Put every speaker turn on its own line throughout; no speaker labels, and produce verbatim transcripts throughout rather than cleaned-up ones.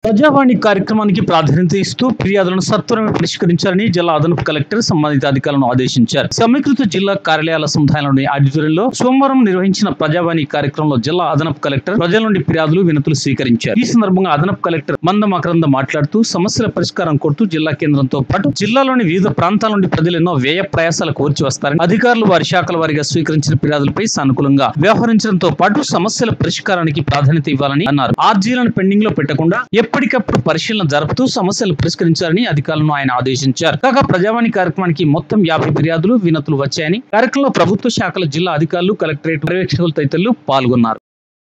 ప్రజావాణి కార్యక్రమానికి ప్రాధాన్యత ఇస్తూ ఫిర్యాదులను సత్వరమే పరిష్కరించాలని జిల్లా అదనపు కలెక్టర్ సంబంధిత అధికారులను ఆదేశించారు. సమీకృత జిల్లా కార్యాలయాల సముదాయంలోని ఆడిటోరియంలో సోమవారం నిర్వహించిన ప్రజావాణి కార్యక్రమంలో జిల్లా అదనపు కలెక్టర్ ప్రజల నుండి ఫిర్యాదులు వినతులు స్వీకరించారు. ఈ సందర్భంగా అదనపు కలెక్టర్ మంద మకరంద మాట్లాడుతూ సమస్యల పరిష్కారం కోరుతూ జిల్లా కేంద్రంతో పాటు జిల్లాలోని వివిధ ప్రాంతాల నుండి ప్రజలు ఎన్నో వ్యయ ప్రయాసాలు కోర్చి వస్తారని అధికారులు వారి శాఖల వారిగా స్వీకరించిన ఫిర్యాదులపై సానుకూలంగా వ్యవహరించడంతో పాటు సమస్యల పరిష్కారానికి ప్రాధాన్యత ఇవ్వాలని అన్నారు. ఆర్జీలను పెండింగ్ లో పెట్టకుండా ఎప్పటికప్పుడు పరిశీలన జరుపుతూ సమస్యలు పరిష్కరించాలని అధికారులను ఆయన ఆదేశించారు. కాగా ప్రజావాణి కార్యక్రమానికి మొత్తం యాభై ఫిర్యాదులు వినతులు వచ్చాయని కార్యక్రమంలో ప్రభుత్వ శాఖల జిల్లా అధికారులు కలెక్టరేట్ పర్యవేక్షకులు తదితరులు పాల్గొన్నారు.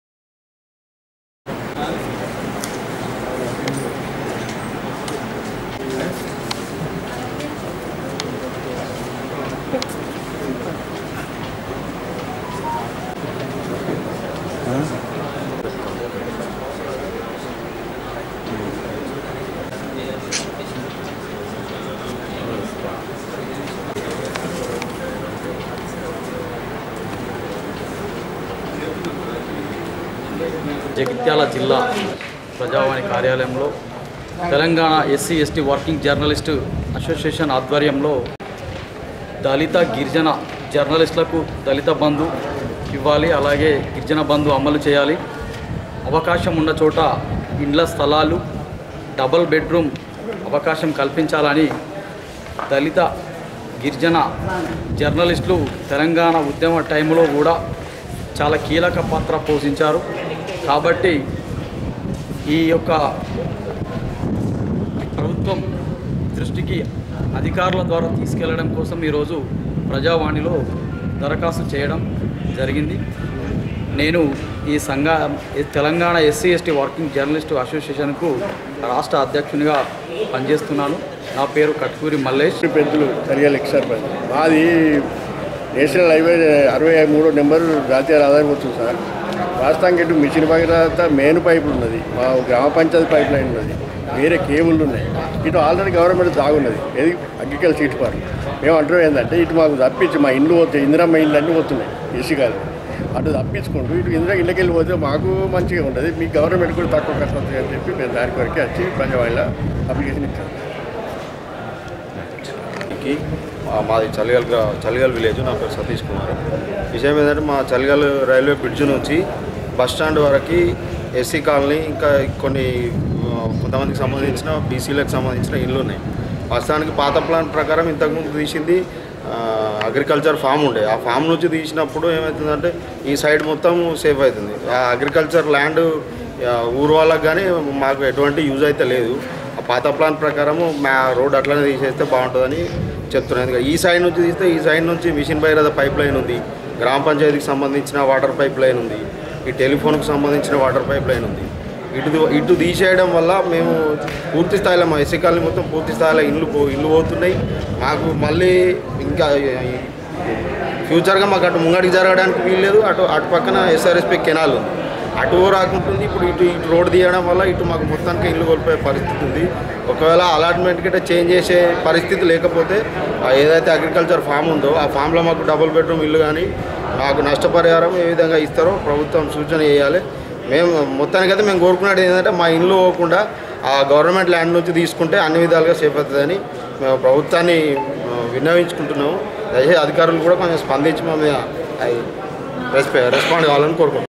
జగిత్యాల జిల్లా ప్రజావాణి కార్యాలయంలో Telangana SC ST working journalist association ఆధ్వర్యంలో దళిత గిరిజన జర్నలిస్టులకు దళిత బంధు ఇవ్వాలి, అలాగే గిరిజన బంధు అమలు చేయాలి, అవకాశం ఉన్న చోట ఇండ్ల స్థలాలు డబుల్ బెడ్రూమ్ అవకాశం కల్పించాలని దళిత గిరిజన జర్నలిస్టులు తెలంగాణ ఉద్యమ టైంలో కూడా చాలా కీలక పాత్ర పోషించారు. కాబట్టి ఈ యొక్క ప్రభుత్వం దృష్టికి అధికారుల ద్వారా తీసుకెళ్లడం కోసం ఈరోజు ప్రజావాణిలో దరఖాస్తు చేయడం జరిగింది. నేను ఈ సంఘ Telangana SC ST working journalist అసోసియేషన్కు రాష్ట్ర అధ్యక్షునిగా పనిచేస్తున్నాను. నా పేరు కట్కూరి మల్లేష్.
పెద్దలు సరిగా లెక్చర్ మాది నేషనల్ హైవే అరవై మూడో నెంబర్ జాతీయ రహదారి వస్తుంది సార్. వాస్తవానికి ఇటు మిషన్ భగీరథ మెయిన్ పైపులు ఉన్నది, మా గ్రామ పంచాయతీ పైప్ లైన్ ఉన్నది, వేరే కేబుల్ ఉన్నాయి. ఇటు ఆల్రెడీ గవర్నమెంట్ దాగున్నది, ఏది అగ్రికల్చర్ ఇటు పారు. మేము అంటున్నాం ఏంటంటే ఇటు మాకు తప్పించి మా ఇండ్లు పోతాయి, ఇందిరమ్మ ఇండ్లు అన్నీ పోతున్నాయి ఏసీ కాదు, అటు తప్పించుకుంటూ ఇటు ఇందిరా ఇళ్ళకి వెళ్ళి పోతే మాకు మంచిగా ఉంటుంది, మీ గవర్నమెంట్ కూడా తక్కువ ఖర్చు వస్తుంది అని చెప్పి మేము దాని వరకే వచ్చి ప్రజావాణిలో అప్లికేషన్ ఇచ్చాం.
మాది చలిగల్ చలిగల్ విలేజ్, నా పేరు సతీష్ కుమార్. విషయం ఏంటంటే మా చలిగల్ రైల్వే బ్రిడ్జ్ నుంచి బస్ స్టాండ్ వరకు ఎస్సీ కాలనీ ఇంకా కొన్ని కొంతమందికి సంబంధించిన బీసీలకు సంబంధించిన ఇళ్ళు ఉన్నాయి. వాస్తవానికి పాత ప్లాన్ ప్రకారం ఇంతకుముందు తీసింది అగ్రికల్చర్ ఫామ్ ఉండే, ఆ ఫామ్ నుంచి తీసినప్పుడు ఏమవుతుందంటే ఈ సైడ్ మొత్తం సేఫ్ అవుతుంది. ఆ అగ్రికల్చర్ ల్యాండ్ ఊరు వాళ్ళకి కానీ మాకు ఎటువంటి యూజ్ అయితే లేదు. ఆ పాత ప్లాన్ ప్రకారము మా రోడ్ అట్లనే తీసేస్తే బాగుంటుందని చెప్తున్నాను. ఎందుకంటే ఈ సైడ్ నుంచి తీస్తే ఈ సైడ్ నుంచి మిషన్ భగీరథ పైప్ లైన్ ఉంది, గ్రామ పంచాయతీకి సంబంధించిన వాటర్ పైప్ లైన్ ఉంది, ఈ టెలిఫోన్కి సంబంధించిన వాటర్ పైప్ లైన్ ఉంది. ఇటు ఇటు తీసేయడం వల్ల మేము పూర్తి స్థాయిలో మా ఎస్సీ కాలనీ మొత్తం పూర్తి స్థాయిలో ఇల్లు పో ఇల్లు పోతున్నాయి. మాకు మళ్ళీ ఇంకా ఫ్యూచర్గా మాకు అటు ముంగడికి జరగడానికి వీల్లేదు. అటు అటు పక్కన ఎస్ఆర్ఎస్పీ కెనాల్ ఉంది, అటు రాకుంటుంది. ఇప్పుడు ఇటు ఇటు రోడ్డు తీయడం వల్ల ఇటు మాకు మొత్తానికి ఇల్లు కోల్పోయే పరిస్థితి ఉంది. ఒకవేళ అలాట్మెంట్ గిట్ట చేంజ్ చేసే పరిస్థితి లేకపోతే ఏదైతే అగ్రికల్చర్ ఫామ్ ఉందో ఆ ఫామ్లో మాకు డబుల్ బెడ్రూమ్ ఇల్లు కానీ మాకు నష్టపరిహారం ఏ విధంగా ఇస్తారో ప్రభుత్వం సూచన చేయాలి. మేము మొత్తానికైతే మేము కోరుకున్నది ఏంటంటే మా ఇల్లు పోకుండా ఆ గవర్నమెంట్ ల్యాండ్ నుంచి తీసుకుంటే అన్ని విధాలుగా సేఫ్ అవుతుందని మేము ప్రభుత్వాన్ని విన్నవించుకుంటున్నాము. దయచేసి అధికారులు కూడా కొంచెం స్పందించి మేము రెస్పాండ్ కావాలని కోరుకుంటున్నాం.